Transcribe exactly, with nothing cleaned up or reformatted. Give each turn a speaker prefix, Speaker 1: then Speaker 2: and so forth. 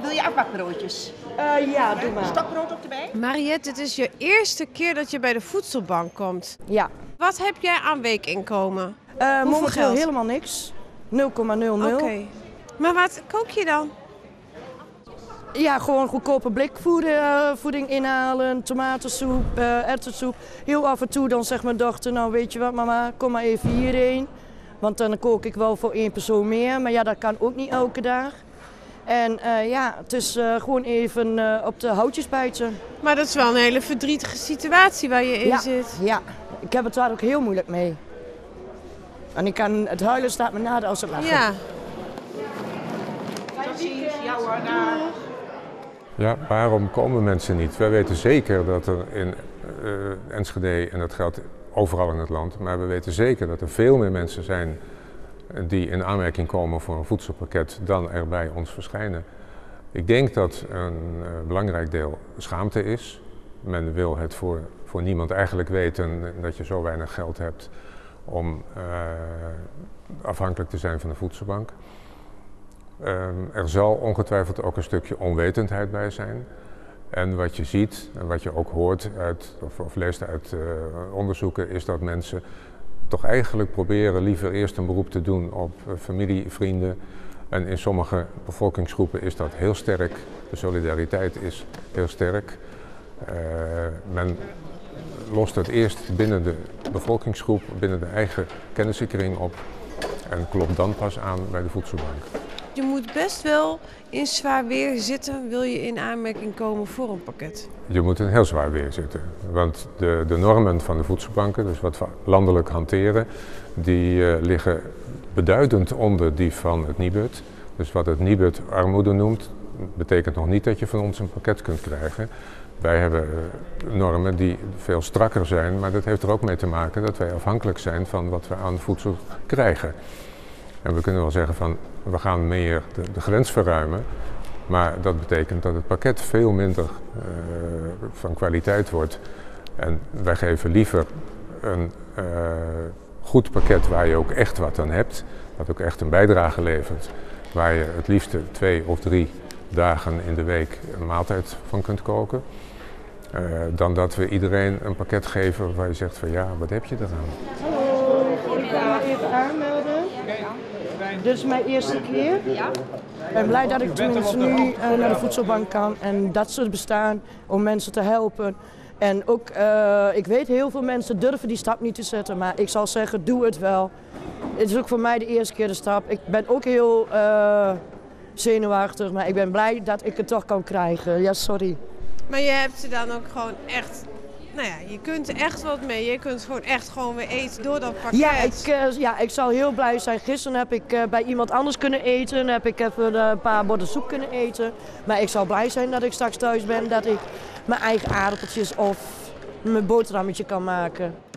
Speaker 1: Wil je afbakbroodjes?
Speaker 2: Uh, ja, doe maar.
Speaker 1: Stokbrood ook erbij?
Speaker 3: Mariette, dit is je eerste keer dat je bij de voedselbank komt.
Speaker 2: Ja.
Speaker 3: Wat heb jij aan weekinkomen?
Speaker 2: Uh,
Speaker 3: Hoeveel
Speaker 2: momenteel
Speaker 3: geld?
Speaker 2: helemaal niks. nul komma nul nul.
Speaker 3: Oké. Okay. Maar wat kook je dan?
Speaker 2: Ja, gewoon goedkope blikvoeding uh, voeding inhalen, tomatensoep, uh, erwtensoep. Heel af en toe dan zegt mijn dochter, nou weet je wat mama, kom maar even hierheen. Want dan kook ik wel voor één persoon meer, maar ja, dat kan ook niet elke dag. En uh, ja, het is uh, gewoon even uh, op de houtjes bijten.
Speaker 3: Maar dat is wel een hele verdrietige situatie waar je in
Speaker 2: ja,
Speaker 3: zit.
Speaker 2: Ja, ik heb het daar ook heel moeilijk mee. En ik kan, het huilen staat me nader als het lachen.
Speaker 3: Ja.
Speaker 4: Ja, waarom komen mensen niet? Wij weten zeker dat er in uh, Enschede, en dat geldt overal in het land, maar we weten zeker dat er veel meer mensen zijn die in aanmerking komen voor een voedselpakket dan er bij ons verschijnen. Ik denk dat een uh, belangrijk deel schaamte is. Men wil het voor, voor niemand eigenlijk weten dat je zo weinig geld hebt om uh, afhankelijk te zijn van de voedselbank. Uh, er zal ongetwijfeld ook een stukje onwetendheid bij zijn. En wat je ziet en wat je ook hoort uit, of, of leest uit uh, onderzoeken is dat mensen toch eigenlijk proberen liever eerst een beroep te doen op uh, familie, vrienden. En in sommige bevolkingsgroepen is dat heel sterk. De solidariteit is heel sterk. Uh, men lost het eerst binnen de bevolkingsgroep, binnen de eigen kennissenkring op en klopt dan pas aan bij de voedselbank.
Speaker 3: Je moet best wel in zwaar weer zitten, wil je in aanmerking komen voor een pakket.
Speaker 4: Je moet in heel zwaar weer zitten, want de, de normen van de voedselbanken, dus wat we landelijk hanteren, die uh, liggen beduidend onder die van het Nibud. Dus wat het Nibud armoede noemt, betekent nog niet dat je van ons een pakket kunt krijgen. Wij hebben uh, normen die veel strakker zijn, maar dat heeft er ook mee te maken dat wij afhankelijk zijn van wat we aan voedsel krijgen. En we kunnen wel zeggen van, we gaan meer de, de grens verruimen, maar dat betekent dat het pakket veel minder uh, van kwaliteit wordt. En wij geven liever een uh, goed pakket waar je ook echt wat aan hebt, wat ook echt een bijdrage levert, waar je het liefste twee of drie dagen in de week een maaltijd van kunt koken. Uh, dan dat we iedereen een pakket geven waar je zegt van ja, wat heb je eraan?
Speaker 2: Hallo, ik kan me even aanmelden. Dit is mijn eerste keer. Ik ben blij dat ik tenminste nu uh, naar de voedselbank kan en dat ze bestaan om mensen te helpen. En ook, uh, ik weet heel veel mensen durven die stap niet te zetten, maar ik zal zeggen, doe het wel. Het is ook voor mij de eerste keer de stap. Ik ben ook heel uh, zenuwachtig, maar ik ben blij dat ik het toch kan krijgen. Ja, sorry.
Speaker 3: Maar je hebt ze dan ook gewoon echt, nou ja, je kunt er echt wat mee. Je kunt gewoon echt gewoon weer eten door dat pakket.
Speaker 2: Ja, ik, uh, ja, ik zal heel blij zijn. Gisteren heb ik uh, bij iemand anders kunnen eten. Heb ik even uh, een paar borden soep kunnen eten. Maar ik zal blij zijn dat ik straks thuis ben, dat ik mijn eigen aardappeltjes of mijn boterhammetje kan maken.